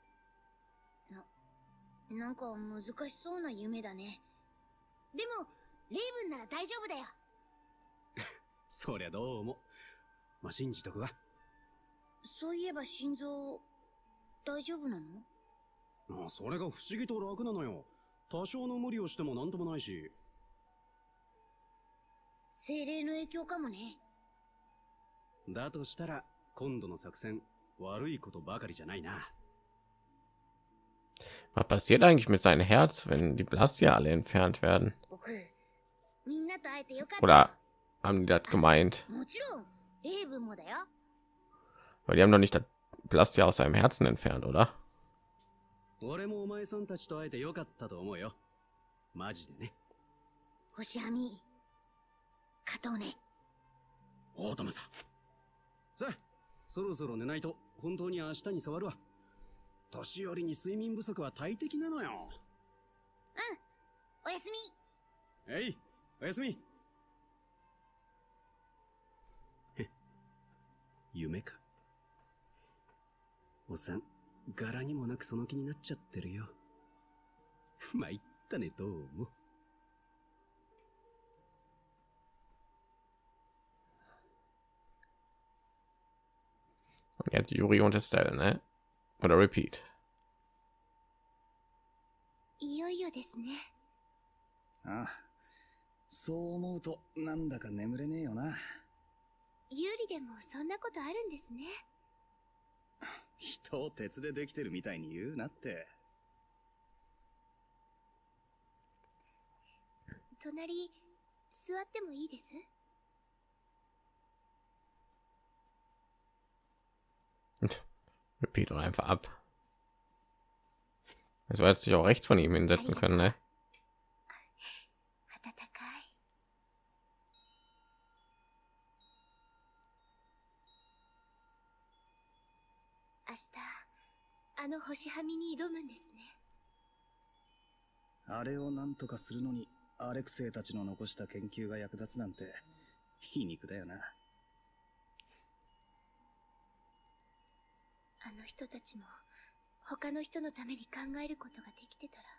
[SPEAKER 4] なんか難しそうな夢だね。でも、レイブンなら大丈夫だよ。
[SPEAKER 5] そりゃどうも。まあ、信じとくわ。
[SPEAKER 4] そういえば心臓、大丈夫なの？
[SPEAKER 5] それが不思議と楽なのよ。多少の無理をしてもなんともないし。
[SPEAKER 4] 精霊の影響かもね。
[SPEAKER 5] だとしたら、今度の作戦、悪いことばかりじゃないな。
[SPEAKER 1] Was passiert eigentlich mit seinem Herz, wenn die Blastia alle entfernt werden?
[SPEAKER 4] 僕、みんなと会えてよかった。
[SPEAKER 1] Oder haben die das gemeint?
[SPEAKER 4] もちろん、レイブンもだよ。
[SPEAKER 1] Weil die haben doch nicht das Blastia aus seinem Herzen entfernt, oder?
[SPEAKER 5] 俺もお前さんたちと会えてよかったと思うよ。マジでね。
[SPEAKER 4] 星はみ、勝とうね。
[SPEAKER 5] 大友さん。さあ、そろそろ寝ないと本当に明日に触るわ。年寄りに睡眠不足は大敵なのよ。
[SPEAKER 4] おやす
[SPEAKER 5] えい、おやすみ。夢か。おっさん、柄にもなくその気になっちゃってるよ。参ったね、どうも。
[SPEAKER 1] Und jetzt Yuri und Estelle, ne? Oder Repeat.
[SPEAKER 7] いよいよですね。
[SPEAKER 3] ああ、そう思うとなんだか眠れねえよな。
[SPEAKER 7] 有利でもそんなことあるんですね。
[SPEAKER 3] 人を鉄でできてるみたいに言うなって。
[SPEAKER 7] 隣、座ってもいいです？
[SPEAKER 1] Repeat doch einfach ab. Also hätte sich auch rechts von ihm hinsetzen können, ne?
[SPEAKER 7] 暖かい。明日、あの星はみに挑むんですね。
[SPEAKER 3] あれをなんとかするのに、アレクセイたちの残した研究が役立つなんて、皮肉だよな。
[SPEAKER 7] あの人たちも、他の人のために考えることができてたら。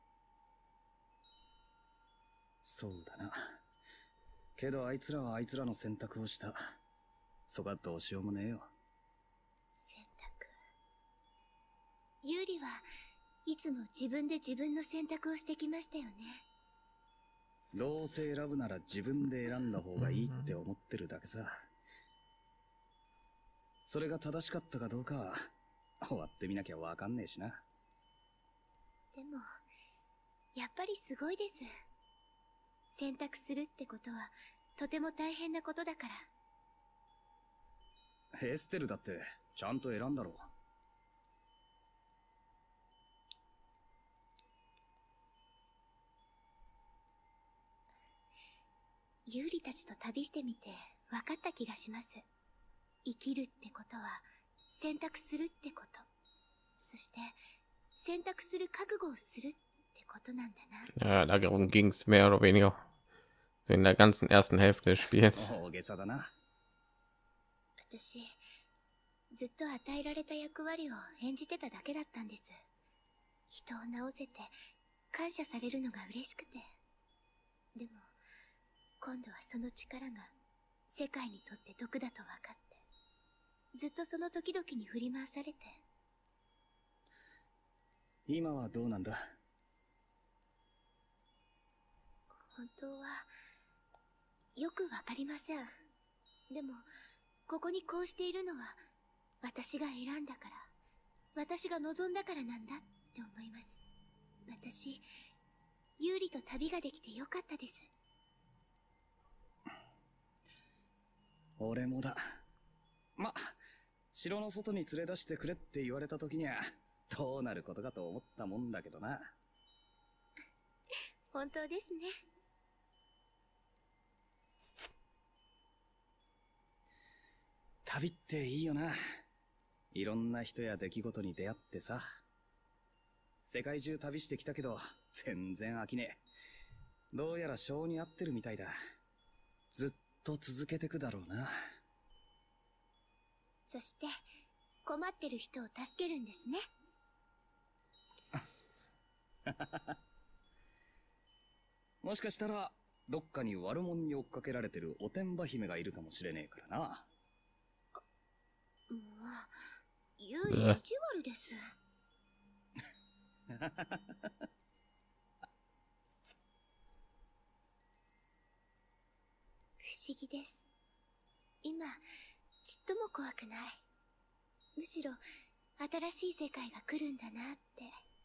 [SPEAKER 3] そうだな。けどあいつらはあいつらの選択をした。そこはどうしようもねえよ。
[SPEAKER 7] 選択。ユーリはいつも自分で自分の選択をしてきましたよね。
[SPEAKER 3] どうせ選ぶなら自分で選んだ方がいいって思ってるだけさ。それが正しかったかどうかは終わってみなきゃわかんねえしな。
[SPEAKER 7] でも、やっぱりすごいです。選択するってことはとても大変なことだから。
[SPEAKER 3] エステルだってちゃんと選んだろう。
[SPEAKER 7] ユーリたちと旅してみて分かった気がします。生きるってことは選択するってこと。そして選択する覚悟をするってことなんだな。
[SPEAKER 1] Ja, darum ging es mehr oder weniger so in der ganzen ersten Hälfte des Spiels.
[SPEAKER 3] 大げさだな。
[SPEAKER 7] 私、ずっと与えられた役割を演じてただけだったんです。人を治せて感謝されるのが嬉しくて。でも、今度はその力が世界にとって毒だと分かって、ずっとその時々に振り回されて。
[SPEAKER 3] 今はどうなんだ？
[SPEAKER 7] 本当はよくわかりません。でもここにこうしているのは私が選んだから、私が望んだからなんだって思います。私、ユーリと旅ができてよかったです。
[SPEAKER 3] 俺もだ。ま、城の外に連れ出してくれって言われた時にはどうなることかと思ったもんだけどな。
[SPEAKER 7] 本当ですね。
[SPEAKER 3] 旅っていいよな。いろんな人や出来事に出会ってさ。世界中旅してきたけど全然飽きねえ。どうやら性に合ってるみたいだ。ずっと続けてくだろうな。
[SPEAKER 7] そして困ってる人を助けるんですね。
[SPEAKER 3] もしかしたらどっかに悪者に追っかけられてるおてんば姫がいるかもしれねえからな。
[SPEAKER 7] もう、ユーリ意地悪です。不思議です。今、ちっとも怖くない。むしろ、新しい世界が来るんだなって。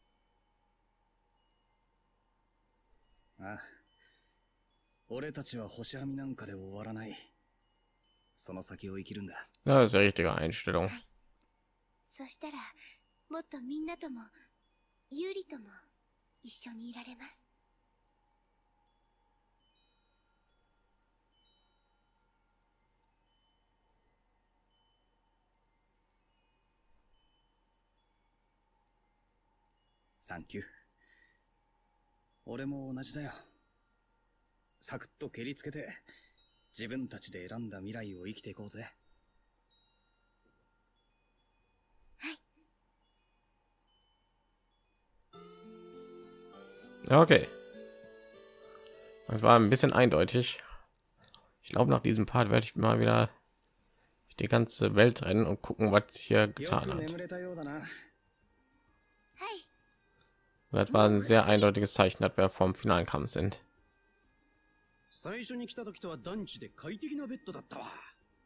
[SPEAKER 3] ああ。俺たちは星はみなんかで終わらない。その先を生きるんだ。
[SPEAKER 1] Das ist die richtige Einstellung.
[SPEAKER 7] そしたら、もっとみんなとも、ユーリとも、一緒にいられます。
[SPEAKER 3] サンキュー。俺も同じだよ。 サクッと蹴りつけて、自分たちで選んだ未来を生きていこうぜ。
[SPEAKER 1] Okay. Das war ein bisschen eindeutig. Ich glaube, nach diesem Part werde ich mal wieder die ganze Welt rennen und gucken, was hier getan hat. Und das war ein sehr eindeutiges Zeichen, dass wir vom finalen Kampf sind.
[SPEAKER 5] 最初に来た時とは団地で快適なベッドだったわ。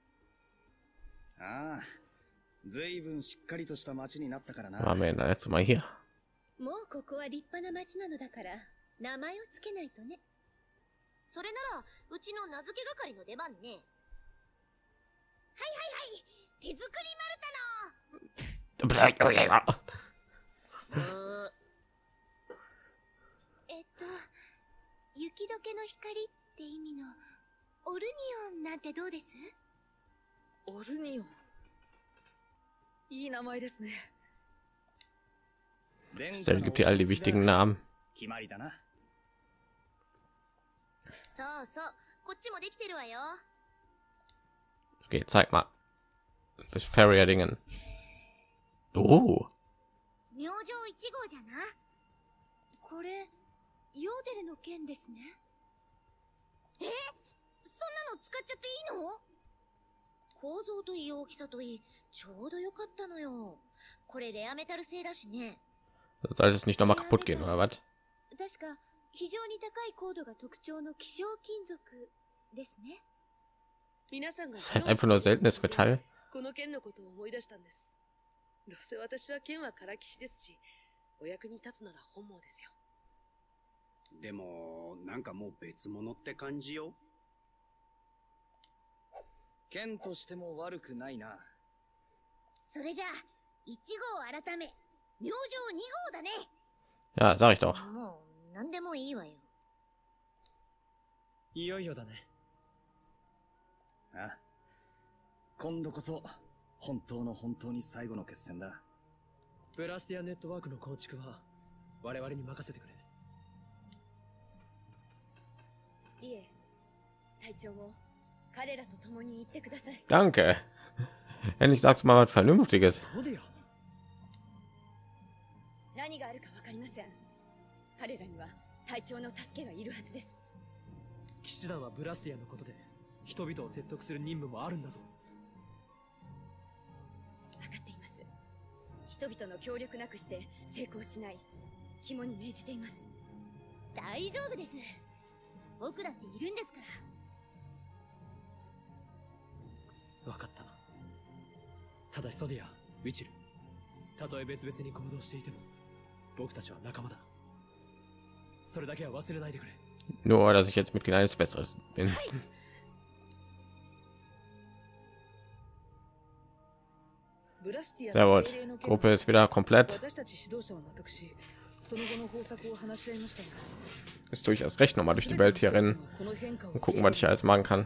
[SPEAKER 3] ああ、ずいぶんしっかりとした街になったからな。
[SPEAKER 1] Waren wir das letzte Mal hier?
[SPEAKER 7] もうここは立派な町なのだから名前をつけないとね。
[SPEAKER 4] それならうちの名付け係の出番ね。はいはいはい、手作り丸太の
[SPEAKER 7] 雪解けの光って意味のオルニオンなんてどうです？
[SPEAKER 6] オルニオン。いい名前ですね。
[SPEAKER 1] Stell gibt hier all die wichtigen Namen.
[SPEAKER 3] 決まりだな。
[SPEAKER 4] そうそう、こっちもできてるわよ。
[SPEAKER 1] Okay, zeig mal. Das Parry-Dingen. Oh.
[SPEAKER 4] 明星1号じゃな。
[SPEAKER 7] これヨーデルの剣ですね。
[SPEAKER 4] そんなの使っちゃっていいの？構造といい大きさといい、ちょうどよかったのよ。これレアメタル製だしね。
[SPEAKER 1] Soll das nicht noch mal kaputt gehen oder was?
[SPEAKER 7] 確か非常に高い高度が特徴の希少金属ですね。
[SPEAKER 6] 皆さんが
[SPEAKER 1] Das heißt einfach nur seltenes Metall.
[SPEAKER 6] この剣のことを思い出したんです。どうせ私は剣はからきしですし、お役に立つなら本望ですよ。
[SPEAKER 5] でもなんかもう別物って感じよ。
[SPEAKER 3] 剣としても悪くないな。
[SPEAKER 4] それじゃあ1号改め明星2号だね。
[SPEAKER 1] Ja, sag ich doch.
[SPEAKER 4] もう何でもいいわよ。
[SPEAKER 2] いよいよだね。
[SPEAKER 3] あ、今度こそ本当に最後の決戦だ。
[SPEAKER 2] ブラスティアネットワークの構築は我々に任せてくれ。
[SPEAKER 8] いえ、隊長も彼らと共に行ってください。
[SPEAKER 1] Danke. Endlich sagst du mal was Vernünftiges.
[SPEAKER 2] そうだよ。
[SPEAKER 8] 何があるかわかりません。彼らには隊長の助けがいるはずです。
[SPEAKER 2] 騎士団はブラスティアのことで人々を説得する任務もあるんだぞ。
[SPEAKER 8] 分かっています。人々の協力なくして成功しない。肝に銘じています。
[SPEAKER 7] 大丈夫です。僕だっているんですから。
[SPEAKER 2] 分かった。ただしソディア、ウィチル、たとえ別々に行動していても僕たちは仲間だ。それだけは忘れないでくれ。
[SPEAKER 1] Nur, dass ich jetzt Mitglied eines Besseres bin. Sehr gut. Gruppe ist wieder komplett. Jetzt tue ich erst recht noch mal durch die Welt hier rennen und gucken, was ich alles machen kann.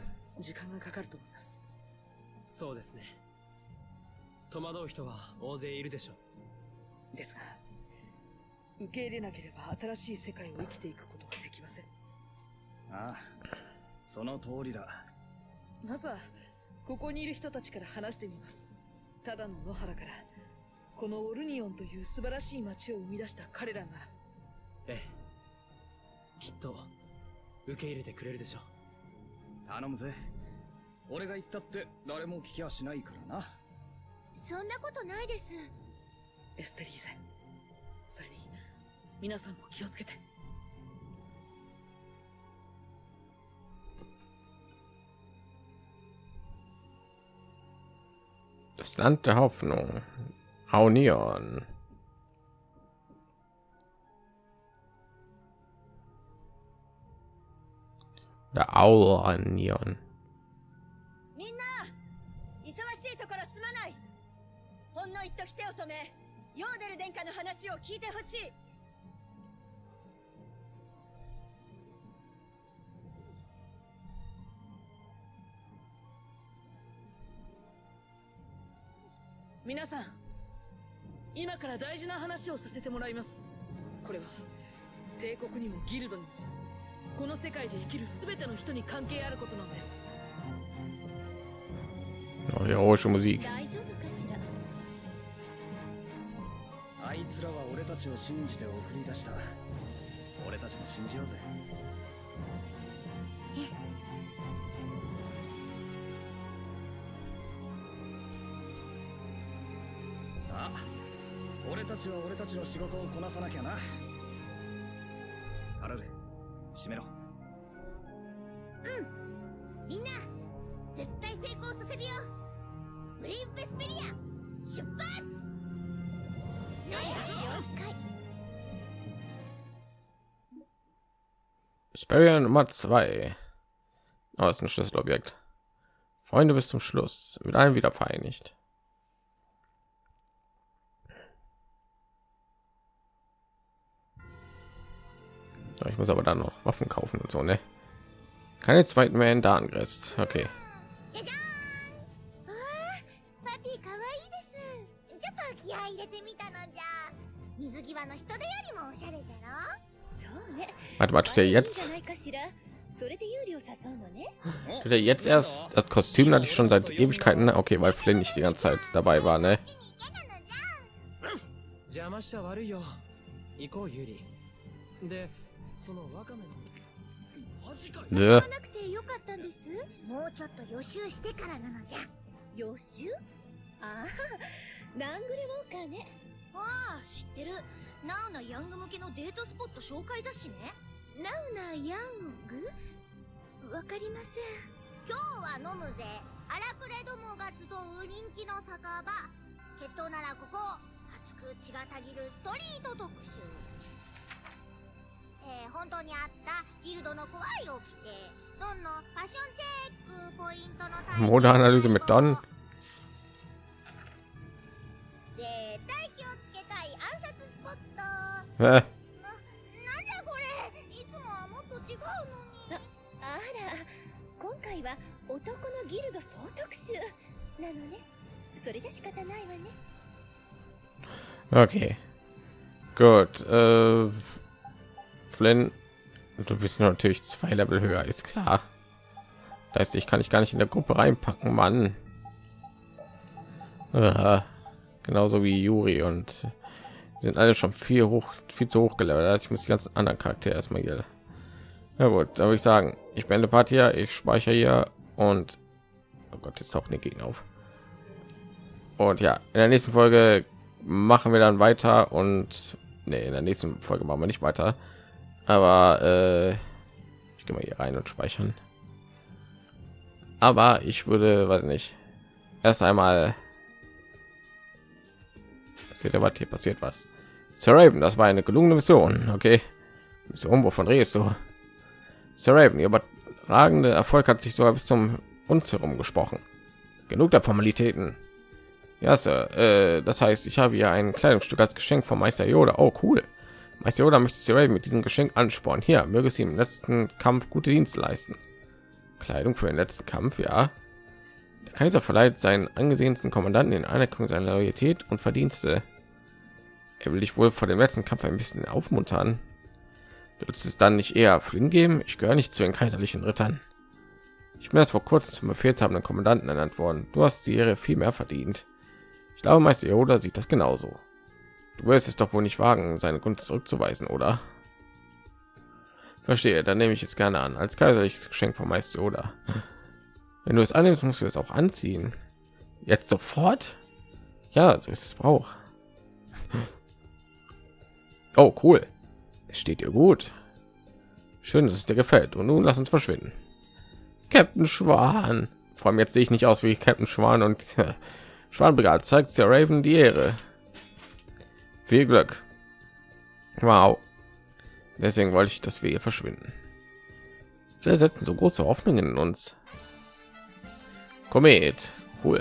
[SPEAKER 2] そうですね。戸惑う人は大勢いるでしょう。
[SPEAKER 6] ですが、受け入れなければ新しい世界を生きていくことはできません。
[SPEAKER 3] ああ、その通りだ。
[SPEAKER 6] まずはここにいる人たちから話してみます。ただの野原からこのオルニオンという素晴らしい街を生み出した彼らなら。
[SPEAKER 2] ええ、きっと受け入れてくれるでしょう。
[SPEAKER 3] 頼むぜ。俺が言ったって誰も聞きはしないからな。
[SPEAKER 7] そんなことないです。
[SPEAKER 6] エステリーゼ、それに皆さんも気をつけて。
[SPEAKER 1] Das Land der Hoffnung. Aunion. Der Aunion.
[SPEAKER 8] みんな、忙しいところすまない。ほんの一時手を止め、ヨーデル殿下の話を聞いてほしい。
[SPEAKER 6] 皆さん、今から大事な話をさせてもらいます。これは帝国にもギルドにもこの世界で生きる全ての人に関係あることなんです。
[SPEAKER 1] Oh, heroische Musik.
[SPEAKER 7] 大丈夫かしら。
[SPEAKER 3] あいつらは俺たちを信じて送り出した。俺たちも信じようぜ。さあ、俺たちは俺たちの仕事をこなさなきゃな。カラル、閉めろ。
[SPEAKER 4] みんな絶対成功させるよ。ブレイブベスペリア出発。
[SPEAKER 1] Sperrier Nummer 2. Oh, ist ein Schlüsselobjekt. Freunde bis zum Schluss. Mit allen wieder vereinigt. So, ich muss aber dann noch Waffen kaufen und so, ne? Keine zweiten mehr in Darngrest. Okay.
[SPEAKER 7] じゃじゃーん。パティ可愛いです。
[SPEAKER 4] ちょっと気合い入れてみたのじゃ。水際の人手よりもおしゃれじゃろ。
[SPEAKER 7] そうね。
[SPEAKER 1] Warte mal, tut er
[SPEAKER 7] いいんじゃ
[SPEAKER 1] jetzt?
[SPEAKER 7] ないかしら。それで有利を誘うのね。
[SPEAKER 1] Tut er jetzt erst? Das Kostüm hatte ich schon seit Ewigkeiten. Ne? Okay, weil Flynn nicht die ganze Zeit dabei war, ne?
[SPEAKER 2] 邪魔しちゃ悪いよ。行こうユリ。で、そのワカメの。
[SPEAKER 1] Ne.
[SPEAKER 7] なくてよかったんです。
[SPEAKER 4] もうちょっと予習してからなのじゃ。
[SPEAKER 7] 予習？ああ、ラングルウォーカーね。
[SPEAKER 4] ああ、知ってる。ナウなヤング向けのデートスポット紹介雑誌ね。
[SPEAKER 7] ナウなヤング？わかりません。
[SPEAKER 4] 今日は飲むぜ。荒くれどもが集う人気の酒場。決闘ならここ。熱く血がたぎるストリート特集。本当にあったギルドの怖いを着て、ドンのファッションチェックポイントのタイム。
[SPEAKER 1] Modeanalyse mit Don.
[SPEAKER 4] 絶対気をつけたい暗殺スポット。
[SPEAKER 1] Hä?
[SPEAKER 4] なんじゃこれ。いつもはもっと違うのに。
[SPEAKER 7] あら、今回は男のギルド総特集なのね。それじゃ仕方ないわね。
[SPEAKER 1] Okay. Gut. Flynn, du bist natürlich 2 Level höher, ist klar. Das heißt, ich kann dich gar nicht in der Gruppe reinpacken, Mann. Genauso wie Yuri und sind alle schon viel zu hoch gelevelt. Also ich muss die ganzen anderen Charaktere erstmal hier. Na gut, da würde ich sagen, ich beende Part hier, ich speichere hier und oh Gott, jetzt tauchen die Gegner auf. Und ja, in der nächsten Folge machen wir dann weiter und nee, in der nächsten Folge machen wir nicht weiter. Aber ich gehe mal hier rein und speichern. Aber ich würde, weiß nicht, erst einmal hier passiert was. Sir Raven, das war eine gelungene Mission. Okay, Mission, wovon redest du? Sir Raven, ihr überragende Erfolg hat sich sogar bis zum uns herum gesprochen. Genug der Formalitäten. Ja, Sir, das heißt, ich habe hier ein Kleidungsstück als Geschenk von Meister Yoda. Oh, cool. Meister Yoda möchte Sir Raven mit diesem Geschenk anspornen. Hier, möge sie im letzten Kampf gute Dienste leisten. Kleidung für den letzten Kampf, ja. Der Kaiser verleiht seinen angesehensten Kommandanten in Anerkennung seiner Loyalität und Verdienste. Er will dich wohl vor dem letzten Kampf ein bisschen aufmuntern. Willst es dann nicht eher Flynn geben? Ich gehöre nicht zu den kaiserlichen Rittern. Ich bin erst vor kurzem zum befehlshabenden Kommandanten ernannt worden. Du hast die Ehre viel mehr verdient. Ich glaube, Meister Yoda sieht das genauso. Du wirst es doch wohl nicht wagen, seine Gunst zurückzuweisen, oder? Verstehe, dann nehme ich es gerne an, als kaiserliches Geschenk von Meister Yoda. Wenn du es annimmst, musst du es auch anziehen. Jetzt sofort? Ja, so ist es Brauch. Oh, cool. Es steht dir gut. Schön, dass es dir gefällt. Und nun lass uns verschwinden. Captain Schwan. Vor allem jetzt sehe ich nicht aus wie Captain Schwan und Schwanbrigade zeigt Sir Raven die Ehre. Viel Glück. Wow. Deswegen wollte ich, dass wir hier verschwinden. Wir setzen so große Hoffnungen in uns. Komet. Cool.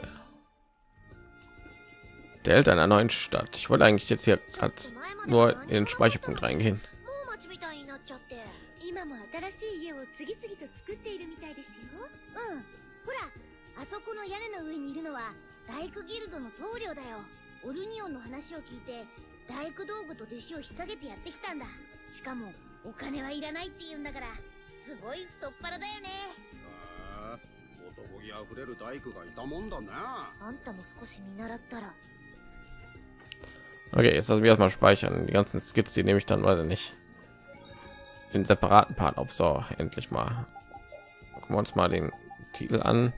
[SPEAKER 1] Der Held einer neuen Stadt. Ich wollte eigentlich jetzt hier nur in den Speicherpunkt reingehen.
[SPEAKER 7] 今も新しい家を次々と作っているみたいですよ。
[SPEAKER 4] うん。ほら、あそこの屋根の上にいるのは大工ギルドの棟梁だよ。オルニオンの話を聞いて大工道具と弟子を引っ提げてやってきたんだ。しかもお金はいらないって言うんだからすごい太っ腹だよね。
[SPEAKER 5] 男気あふれる大工がいたもんだね。
[SPEAKER 4] あんたも少し見習ったら。
[SPEAKER 1] Okay, jetzt lassen wir erstmal speichern. Die ganzen Skits, die nehme ich dann weiter nicht in separaten Part auf. So, endlich mal. Gucken wir uns mal den Titel an.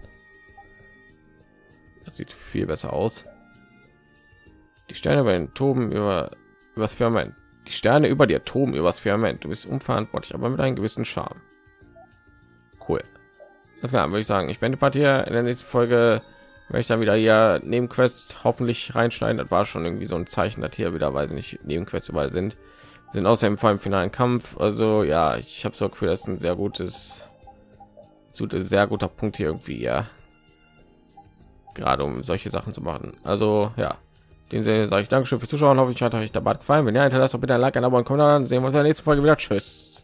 [SPEAKER 1] Das sieht viel besser aus. Die Sterne über den Toben übers Firmament. Die Sterne über dir toben übers Firmament. Du bist unverantwortlich, aber mit einem gewissen Charme. Cool. Das klar, würde ich sagen. Ich bin Part hier in der nächsten Folge. Wenn ich dann wieder hier Nebenquests hoffentlich reinschneiden, das war schon irgendwie so ein Zeichen, dass hier wieder, weil nicht Nebenquests überall sind außerdem vor dem finalen Kampf. Also ja, ich habe so Gefühl, das ist ein sehr guter Punkt hier irgendwie, ja, gerade um solche Sachen zu machen. Also ja, den sage ich Dankeschön fürs Zuschauen. Hoffe ich hat euch der Bad gefallen. Wenn ja, hinterlasst doch bitte ein Like, ein Abo und Kommentar. Dann sehen wir uns in der nächsten Folge wieder. Tschüss.